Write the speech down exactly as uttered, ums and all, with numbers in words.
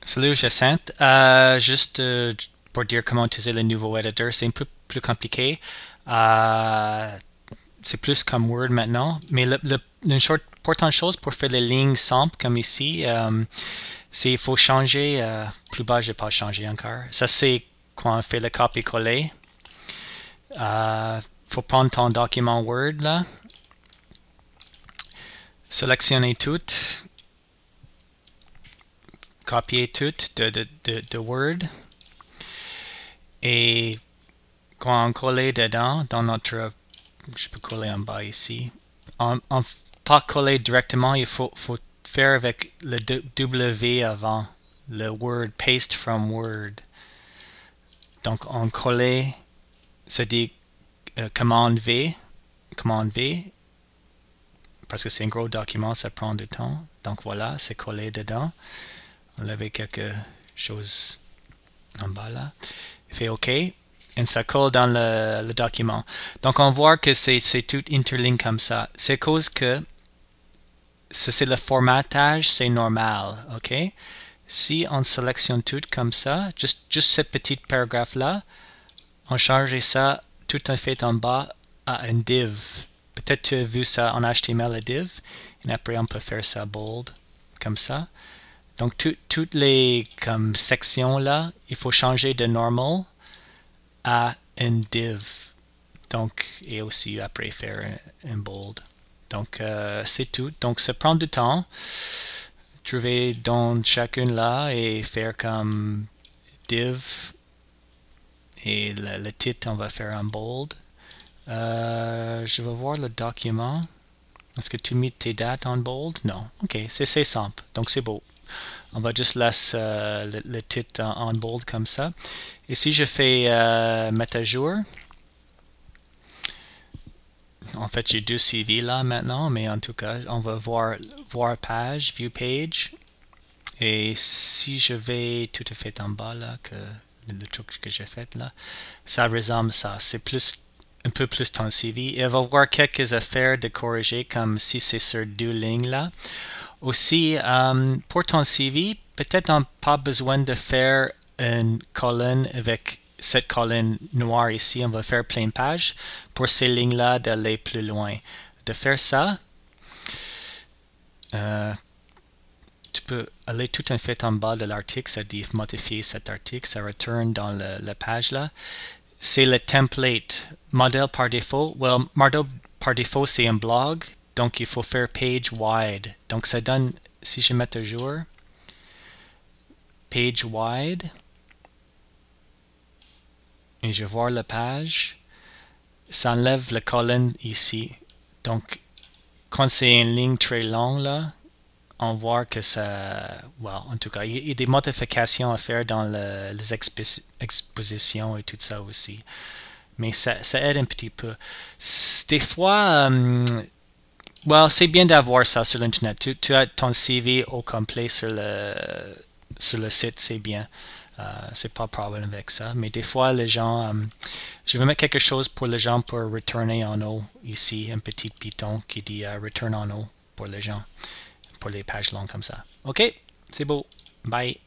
Salut Jacinthe. Euh, juste euh, pour dire comment utiliser le nouveau editor, c'est un peu plus compliqué. Euh, c'est plus comme Word maintenant. Mais le, le, une short, importante chose pour faire les lignes simples comme ici, euh, c'est il faut changer. Euh, plus bas, je n'ai pas changé encore. Ça, c'est quand on fait le copier-coller. Il euh, faut prendre ton document Word là. Sélectionner tout. Copier tout de, de, de, de Word. Et quand on colle dedans, dans notre, je peux coller en bas ici, on, on pas coller directement, il faut, faut faire avec le W avant, le Word, paste from Word. Donc on colle, c'est dit euh, commande V, commande V, parce que c'est un gros document, ça prend du temps. Donc voilà, c'est collé dedans. On avait quelque chose en bas là. Fait OK. Et ça colle dans le, le document. Donc on voit que c'est tout interligne comme ça. C'est à cause que c'est le formatage, c'est normal. OK? Si on sélectionne tout comme ça, juste, juste ce petit paragraphe là, on change ça tout en fait en bas à un div. Peut-être tu as vu ça en H T M L, le div. Et après on peut faire ça bold comme ça. Donc tout, toutes les comme sections là, il faut changer de normal à un div. Donc, et aussi après faire un, un bold. Donc, euh, c'est tout. Donc, ça prend du temps. Trouver dans chacune là et faire comme div. Et le, le titre, on va faire un bold. Euh, je vais voir le document. Est-ce que tu mets tes dates en bold? Non. OK, c'est simple. Donc, c'est beau. On va juste laisser euh, le, le titre en, en bold comme ça. Et si je fais euh, mettre à jour, en fait j'ai deux C V là maintenant, mais en tout cas on va voir voir page, view page. Et si je vais tout à fait en bas là, que le truc que j'ai fait là, ça ressemble ça. C'est plus un peu plus ton C V. Et on va voir quelques affaires de corriger, comme si c'est sur deux lignes là. Aussi, euh, pour ton C V, peut-être on n'a pas besoin de faire une colonne avec cette colonne noire ici. On va faire plein page pour ces lignes-là d'aller plus loin. De faire ça, euh, tu peux aller tout en fait en bas de l'article, ça dit modifier cet article, ça retourne dans le, la page là. C'est le template, modèle par défaut. Well, modèle par défaut, c'est un blog. Donc, il faut faire page wide. Donc, ça donne, si je mets à jour, page wide, et je vois la page, ça enlève la colonne ici. Donc, quand c'est une ligne très longue, là, on voit que ça, well, en tout cas, il y a des modifications à faire dans le, les expo expositions et tout ça aussi. Mais ça, ça aide un petit peu. Des fois, um, well, c'est bien d'avoir ça sur l'internet. Tu, tu as ton C V au complet sur le, sur le site, c'est bien. Euh, c'est pas de problème avec ça. Mais des fois, les gens, um, je vais mettre quelque chose pour les gens pour retourner en haut ici, un petit piton qui dit uh, return en haut pour les gens, pour les pages longues comme ça. OK, c'est beau. Bye.